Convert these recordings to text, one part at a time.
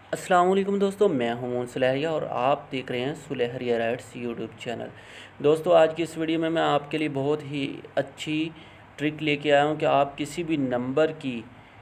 अस्सलाम वालेकुम दोस्तों, मैं हूं मोहन सुलहरिया और आप देख रहे हैं सुलहरिया राइट्स यूट्यूब चैनल। दोस्तों, आज की इस वीडियो में मैं आपके लिए बहुत ही अच्छी ट्रिक लेके आया हूं कि आप किसी भी नंबर की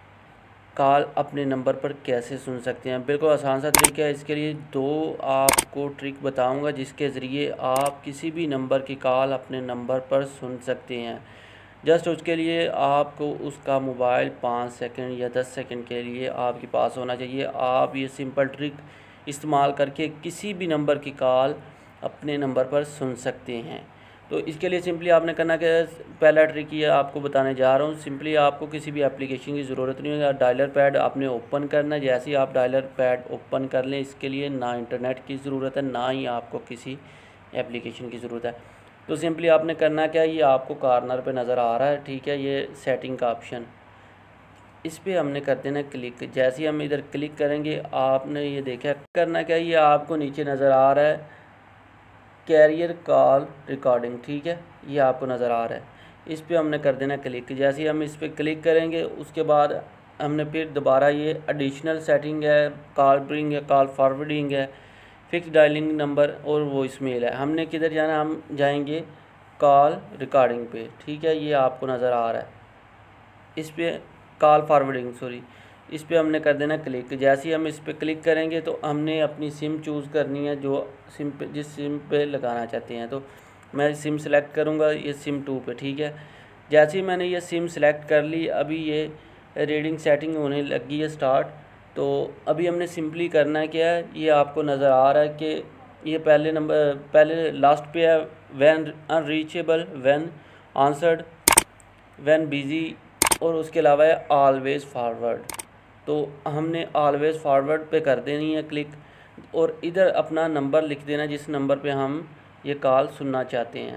कॉल अपने नंबर पर कैसे सुन सकते हैं। बिल्कुल आसान सा तरीका है। इसके लिए दो आपको ट्रिक बताऊंगा जिसके ज़रिए आप किसी भी नंबर की कॉल अपने नंबर पर सुन सकते हैं। जस्ट उसके लिए आपको उसका मोबाइल 5 सेकंड या 10 सेकंड के लिए आपके पास होना चाहिए। आप ये सिंपल ट्रिक इस्तेमाल करके किसी भी नंबर की कॉल अपने नंबर पर सुन सकते हैं। तो इसके लिए सिंपली आपने करना क्या है, पहला ट्रिक ये आपको बताने जा रहा हूँ। सिंपली आपको किसी भी एप्लीकेशन की ज़रूरत नहीं है। डायलर पैड आपने ओपन करना है। जैसे ही आप डायलर पैड ओपन कर लें, इसके लिए ना इंटरनेट की ज़रूरत है, ना ही आपको किसी एप्लीकेशन की ज़रूरत है। तो सिंपली आपने करना क्या है, ये आपको कॉर्नर पे नज़र आ रहा है, ठीक है, ये सेटिंग का ऑप्शन, इस पर हमने कर देना क्लिक। जैसे ही हम इधर क्लिक करेंगे, आपने ये देखा करना क्या है, ये आपको नीचे नज़र आ रहा है कैरियर कॉल रिकॉर्डिंग, ठीक है, ये आपको नज़र आ रहा है। इस पर हमने कर देना क्लिक। जैसे ही हम इस पर क्लिक करेंगे, उसके बाद हमने फिर दोबारा ये एडिशनल सेटिंग है, कॉल ब्रिंग है, कॉल फॉरवर्डिंग है, फिक्स डायलिंग नंबर और वॉइस मेल है। हमने किधर जाना, हम जाएंगे कॉल रिकॉर्डिंग पे, ठीक है, ये आपको नज़र आ रहा है। इस पर कॉल फॉरवर्डिंग सॉरी, इस पर हमने कर देना क्लिक। जैसे ही हम इस पर क्लिक करेंगे तो हमने अपनी सिम चूज़ करनी है, जो सिम पे जिस सिम पे लगाना चाहते हैं। तो मैं सिम सेलेक्ट करूँगा, ये सिम 2 पे, ठीक है। जैसे ही मैंने ये सिम सेलेक्ट कर ली, अभी ये रीडिंग सेटिंग होने लगी है स्टार्ट। तो अभी हमने सिंपली करना है क्या है, ये आपको नज़र आ रहा है कि ये पहले नंबर पहले लास्ट पे है, when unreachable, when answered, when busy, और उसके अलावा है ऑलवेज़ फॉरवर्ड। तो हमने ऑलवेज़ फॉरवर्ड पे कर देनी है क्लिक, और इधर अपना नंबर लिख देना जिस नंबर पे हम ये कॉल सुनना चाहते हैं।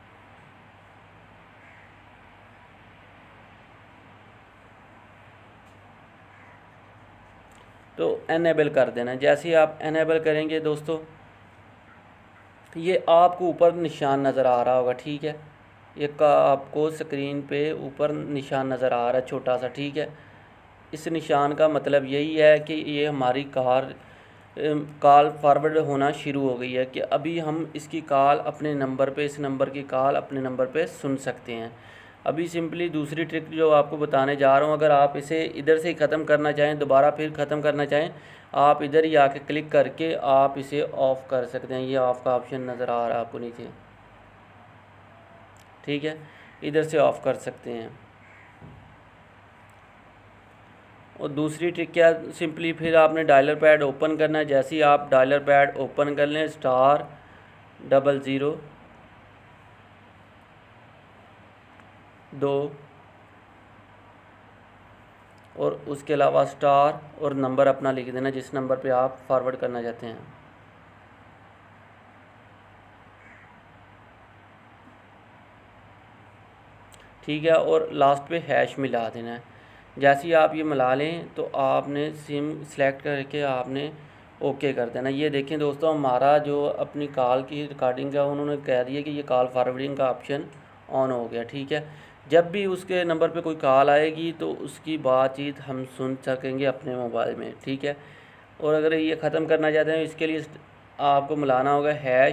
तो एनेबल कर देना। जैसे ही आप एनेबल करेंगे दोस्तों, ये आपको ऊपर निशान नज़र आ रहा होगा, ठीक है, ये का आपको स्क्रीन पे ऊपर निशान नज़र आ रहा है छोटा सा, ठीक है। इस निशान का मतलब यही है कि ये हमारी कॉल फॉरवर्ड होना शुरू हो गई है, कि अभी हम इसकी कॉल अपने नंबर पे, इस नंबर की कॉल अपने नंबर पे सुन सकते हैं। अभी सिंपली दूसरी ट्रिक जो आपको बताने जा रहा हूँ, अगर आप इसे इधर से ही ख़त्म करना चाहें, दोबारा फिर ख़त्म करना चाहें, आप इधर ही आके क्लिक करके आप इसे ऑफ़ कर सकते हैं। ये ऑफ़ का ऑप्शन नज़र आ रहा है आपको नीचे, ठीक है, इधर से ऑफ़ कर सकते हैं। और दूसरी ट्रिक क्या, सिंपली फिर आपने डायलर पैड ओपन करना है। जैसे ही आप डायलर पैड ओपन कर लें, *00*2 और उसके अलावा स्टार और नंबर अपना लिख देना जिस नंबर पे आप फॉरवर्ड करना चाहते हैं। ठीक है, और लास्ट पे हैश मिला देना है। जैसे ही आप ये मिला लें तो आपने सिम सेलेक्ट करके आपने ओके कर देना। ये देखें दोस्तों, हमारा जो अपनी कॉल की रिकॉर्डिंग का उन्होंने कह दिया कि ये कॉल फॉरवर्डिंग का ऑप्शन ऑन हो गया, ठीक है। जब भी उसके नंबर पे कोई कॉल आएगी तो उसकी बातचीत हम सुन सकेंगे अपने मोबाइल में, ठीक है। और अगर ये ख़त्म करना चाहते हैं, इसके लिए आपको मिलाना होगा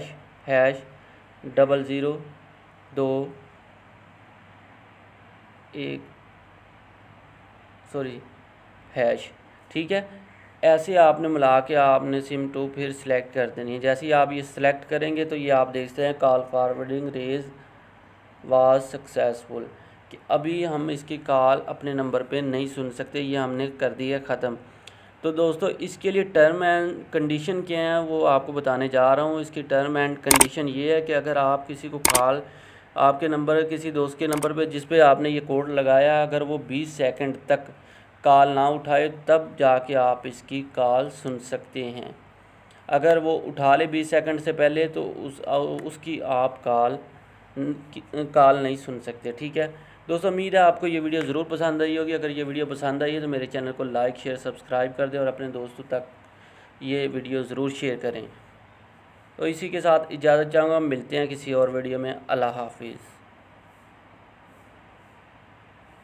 ###2 1 ठीक है। ऐसे आपने मिला के आपने सिम 2 फिर सिलेक्ट कर देनी है। जैसे ही आप ये सिलेक्ट करेंगे तो ये आप देखते हैं कॉल फॉरवर्डिंग रेज वाज सक्सेसफुल, कि अभी हम इसकी कॉल अपने नंबर पे नहीं सुन सकते, ये हमने कर दिया ख़त्म। तो दोस्तों, इसके लिए टर्म एंड कंडीशन क्या है वो आपको बताने जा रहा हूँ। इसकी टर्म एंड कंडीशन ये है कि अगर आप किसी को कॉल आपके नंबर किसी दोस्त के नंबर पे जिस पे आपने ये कोड लगाया, अगर वो 20 सेकंड तक कॉल ना उठाए, तब जाके आप इसकी कॉल सुन सकते हैं। अगर वो उठा ले 20 सेकंड से पहले तो उसकी आप कॉल नहीं सुन सकते, ठीक है। दोस्तों, उम्मीद है आपको ये वीडियो ज़रूर पसंद आई होगी। अगर ये वीडियो पसंद आई है तो मेरे चैनल को लाइक शेयर सब्सक्राइब कर दें और अपने दोस्तों तक ये वीडियो ज़रूर शेयर करें। तो इसी के साथ इजाज़त चाहूँगा, मिलते हैं किसी और वीडियो में। अल्लाह हाफिज़।